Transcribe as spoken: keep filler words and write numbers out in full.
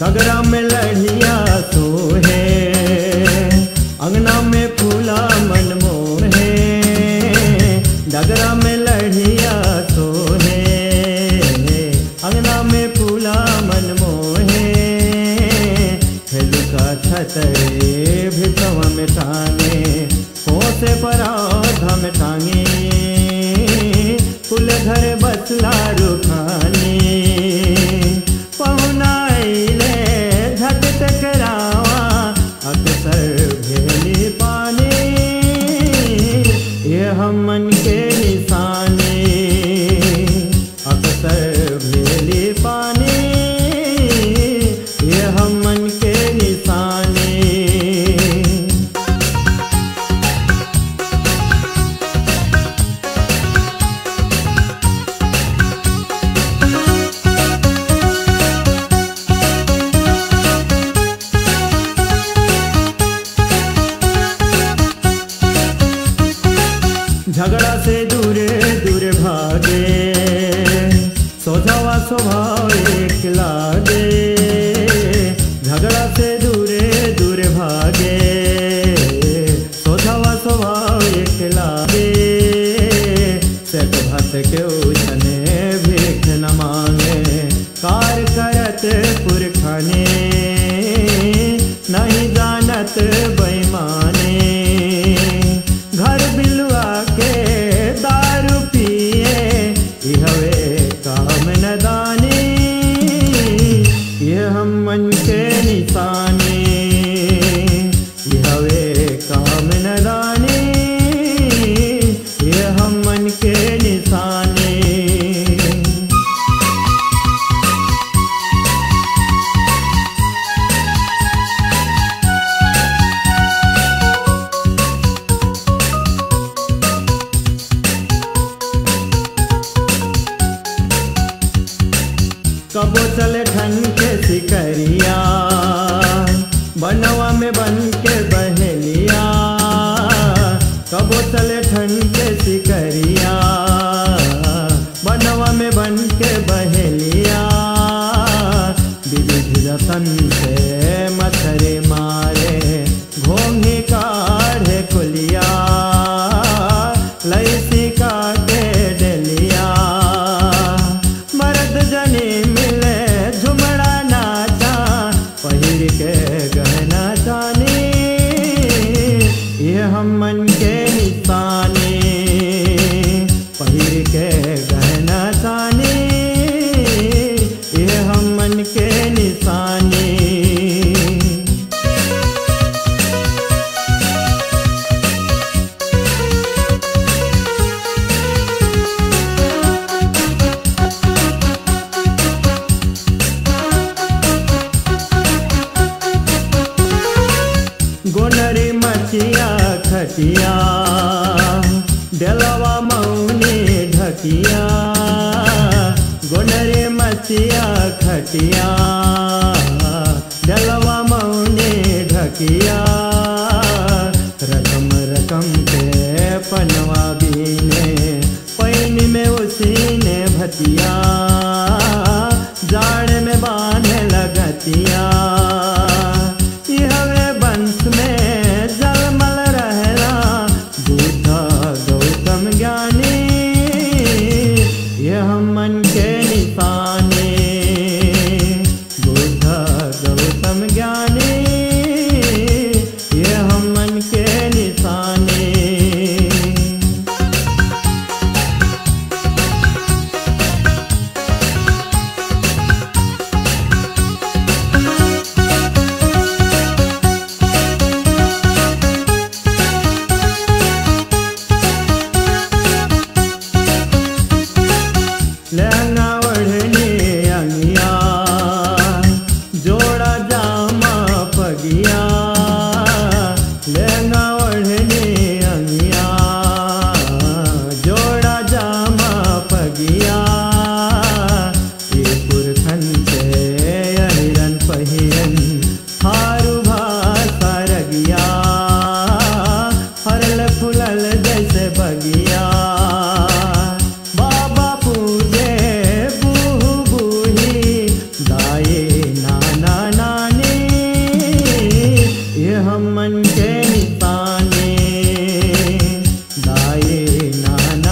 डगरा में लड़िया सोहे, अंगना में फूला मन मोहे। डगरा में लड़िया सोहे, अंगना में फूला मन मोहे। हेलुका छतरे भितवा में टांगे, पोसे पराधा में टांगे। कुल घर बसला रुखानी, पहुनाइले झट टकरावा अक्सर भेली पानी। ये हम मन के निशानी, अक्सर भेली पानी। ये हम मन के निशानी। झगड़ा से दूरे दूरे भागे, सोझावा स्वभाव एक लागे। झगड़ा से दूरे दूरे भागे, सोझावा स्वभाव एक लागे। सेठ भत के उछने भीख न मांगे, कार करत पुरखाने। नहीं जानत बेईमाने, घर बिलवा के दारू पिए। इहवे काम न दानी, ये हम मन के निशानी। इहवे काम न दानी, ये हम मन के निशानी। कबो चले ठन के सिकरिया, बनवा में बन के बहेलिया। कबो चले ठन के सिकरिया, बनवा में बन के बहेलिया। विविध रतन से मथरे मारे, घोंघी काढ़े कुलिया। लैसी काटे डलिया, मर्द जनी मिले झुमड़ा नाचा। पहिर के गहना चानी, ये हम मन के निशानी। पहिर के गहना चानी, ये हम मन के निशानी। गोनरी मचिया खटिया, डेलवा मौनी ढकिया। गोनरी मचिया खटिया, डेलवा मौनी ढकिया। रकम रकम के पनवा बीने, पैनी में उसी ने भतिया। जाड़ में बांधे लगतिया, हवे बंस में जलमल रहला। बुद्धा गौतम ज्ञानी, ये हम मन के निशानी। बुद्धा गौतम ज्ञानी, ये हम मन के निशानी। नान